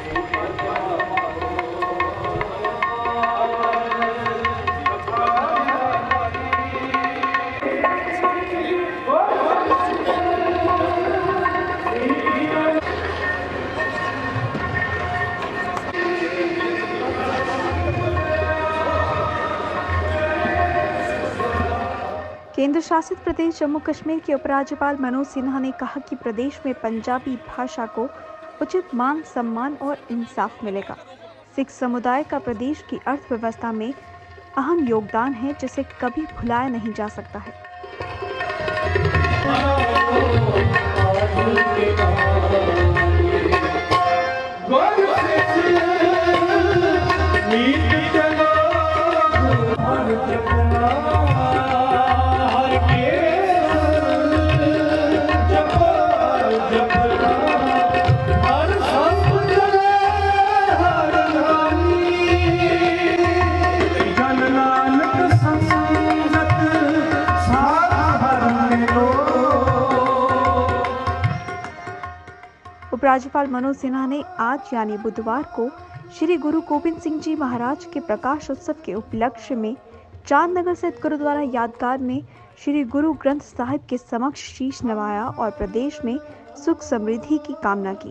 केंद्र शासित प्रदेश जम्मू कश्मीर के उपराज्यपाल मनोज सिन्हा ने कहा कि प्रदेश में पंजाबी भाषा को उचित मान सम्मान और इंसाफ मिलेगा। सिख समुदाय का प्रदेश की अर्थव्यवस्था में अहम योगदान है, जिसे कभी भुलाया नहीं जा सकता है। उपराज्यपाल मनोज सिन्हा ने आज यानी बुधवार को श्री गुरु गोविंद सिंह जी महाराज के प्रकाश उत्सव के उपलक्ष्य में चांदनगर स्थित गुरुद्वारा यादगार में श्री गुरु ग्रंथ साहिब के समक्ष शीश नवाया और प्रदेश में सुख समृद्धि की कामना की।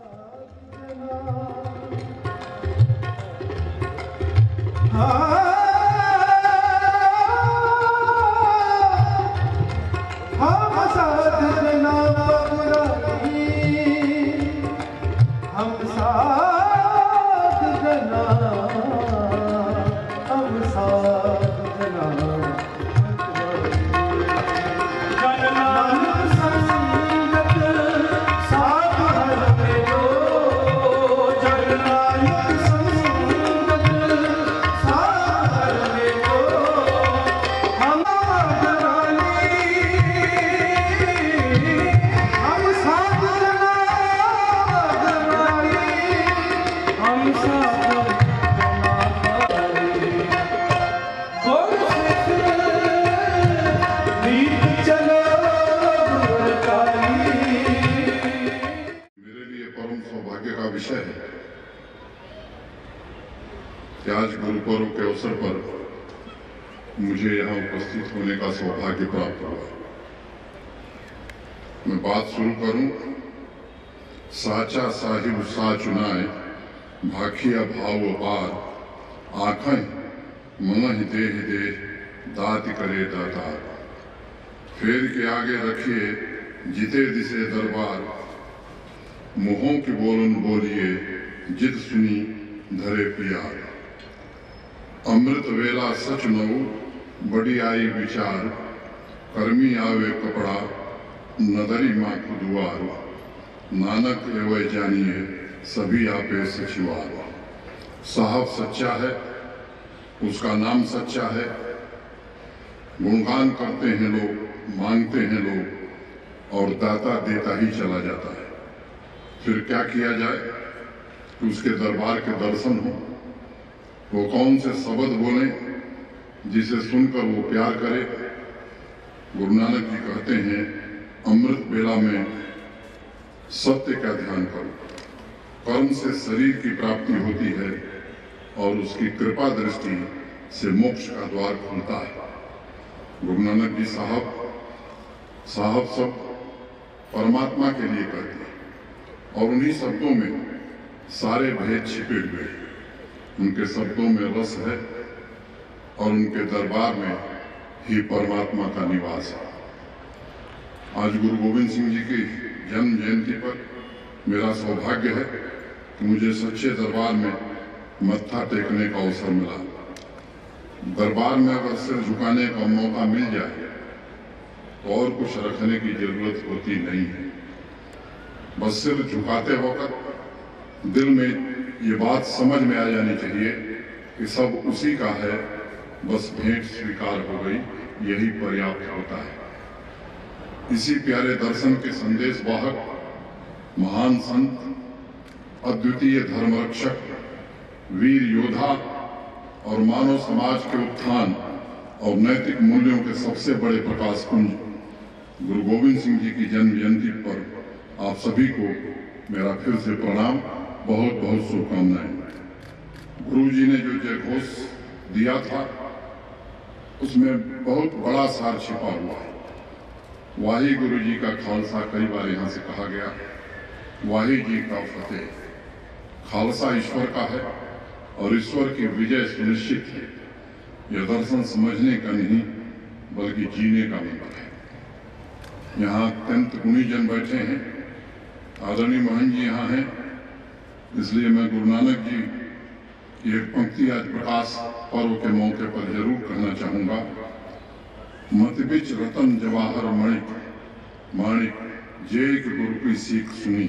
विषय है कि आज गुरु पर्व के अवसर पर मुझे यहाँ उपस्थित होने का सौभाग्य प्राप्त हुआ। मैं बात शुरू करूं। साचा साहिब सा चुनाए भाखिया भाव पार आँखें मन देह देह दाति करे दातार फेर के आगे रखिए जिते दिसे दरबार मुहों की बोलन बोलिए जित सुनी धरे प्यार अमृत वेला सच नऊ बड़ी आई विचार कर्मी आवे कपड़ा नदरी माँ खुदवार नानक एवं जानिए सभी आपे सचिवार। साहब सच्चा है, उसका नाम सच्चा है। गुणगान करते हैं लोग, मांगते हैं लोग और दाता देता ही चला जाता है। फिर क्या किया जाए कि उसके दरबार के दर्शन हो। वो कौन से शब्द बोले जिसे सुनकर वो प्यार करे। गुरु नानक जी कहते हैं अमृत बेला में सत्य का ध्यान करो। कर्म से शरीर की प्राप्ति होती है और उसकी कृपा दृष्टि से मोक्ष का द्वार खुलता है। गुरु नानक जी साहब सब परमात्मा के लिए कहते हैं और उन्हीं शब्दों में सारे भेद छिपे हुए हैं। उनके शब्दों में रस है और उनके दरबार में ही परमात्मा का निवास है। आज गुरु गोविंद सिंह जी की जन्म जयंती पर मेरा सौभाग्य है कि मुझे सच्चे दरबार में मत्था टेकने का अवसर मिला। दरबार में अगर सिर झुकाने का मौका मिल जाए तो और कुछ रखने की जरूरत होती नहीं है। बस सिर झुकाते वक्त दिल में ये बात समझ में आ जानी चाहिए कि सब उसी का है, बस भेंट स्वीकार हो गई, यही पर्याप्त होता है। इसी प्यारे दर्शन के संदेश वाहक महान संत, अद्वितीय धर्मरक्षक, वीर योद्धा और मानव समाज के उत्थान और नैतिक मूल्यों के सबसे बड़े प्रकाश पुंज गुरु गोविंद सिंह जी की जन्म जयंती पर आप सभी को मेरा फिर से प्रणाम बहुत बहुत शुभकामनाएं। गुरु जी ने जो जयघोष दिया था उसमें बहुत बड़ा सार छिपा हुआ है। वाही गुरु जी का खालसा कई बार यहाँ से कहा गया, वाही जी का फतेह। खालसा ईश्वर का है और ईश्वर की विजय सुनिश्चित है। यह दर्शन समझने का नहीं बल्कि जीने का मंत्र है। यहाँ अत्यंत गुणीजन बैठे हैं, आदरणीय महंत जी यहाँ हैं, इसलिए मैं गुरु नानक जी की एक पंक्ति आज प्रकाश पर्व के मौके पर जरूर कहना चाहूंगा। मत बिच रतन जवाहर मणिक, माणिक जेक गुरु की सीख सुनी।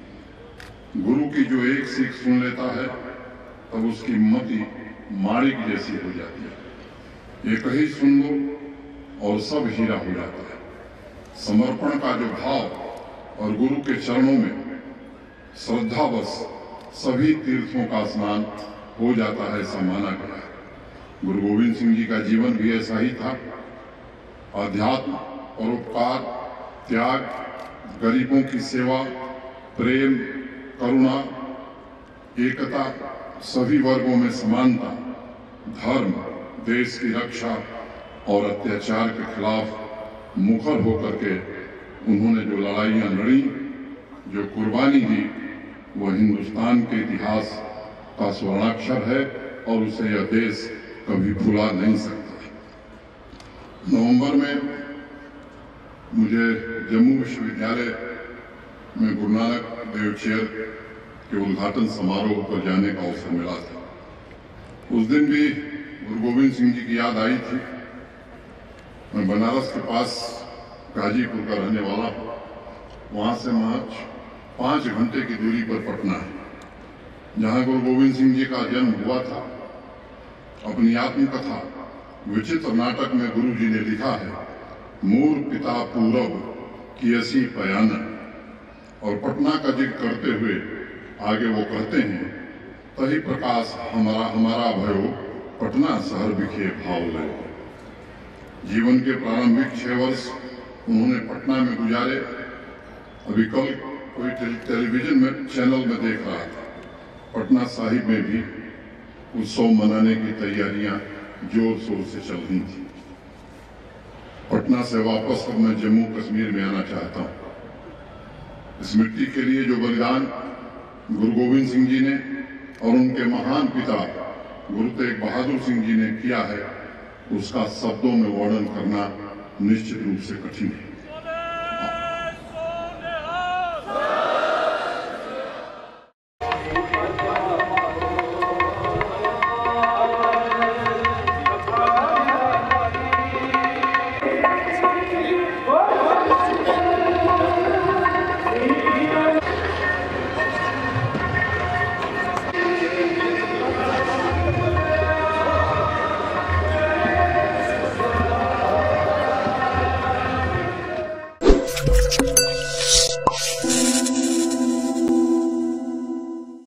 गुरु की जो एक सीख सुन लेता है तब उसकी मति माणिक जैसी हो जाती है। एक ही सुन लो और सब हीरा हो जाता है। समर्पण का जो भाव और गुरु के चरणों में श्रद्धावश सभी तीर्थों का स्नान हो जाता है, ऐसा माना गया है। गुरु गोविंद सिंह जी का जीवन भी ऐसा ही था। अध्यात्म, परोपकार, त्याग, गरीबों की सेवा, प्रेम, करुणा, एकता, सभी वर्गों में समानता, धर्म, देश की रक्षा और अत्याचार के खिलाफ मुखर होकर के उन्होंने जो लड़ाइयां लड़ी, जो कुर्बानी दी, वह हिंदुस्तान के इतिहास का स्वर्णाक्षर है और उसे यह देश कभी भुला नहीं सकता। नवंबर में मुझे जम्मू विश्वविद्यालय में गुरु नानक देव चेयर के उद्घाटन समारोह पर जाने का अवसर मिला था। उस दिन भी गुरु गोविंद सिंह जी की याद आई थी। मैं बनारस के पास गाजीपुर का रहने वाला हूँ। वहाँ से मात्र 5 घंटे की दूरी पर पटना है, जहाँ गुरु गोविंद सिंह जी का जन्म हुआ था। अपनी आत्मकथा विचित्र नाटक में गुरु जी ने लिखा है, मूर पिता पूरब की ऐसी पयाना। और पटना का जिक्र करते हुए आगे वो कहते हैं, तही प्रकाश हमारा भयो, पटना शहर बिखे भाव ले। जीवन के प्रारंभिक 6 वर्ष उन्होंने पटना में गुजारे। अभी कल कोई टेलीविजन में चैनल में देख रहा था, पटना साहिब में भी उत्सव मनाने की तैयारियां जोर शोर से चल रही थी। पटना से वापस अब मैं जम्मू कश्मीर में आना चाहता हूं। इस मिट्टी के लिए जो बलिदान गुरु गोविंद सिंह जी ने और उनके महान पिता गुरु तेग बहादुर सिंह जी ने किया है, उसका शब्दों में वर्णन करना निश्चित रूप से कठिन है।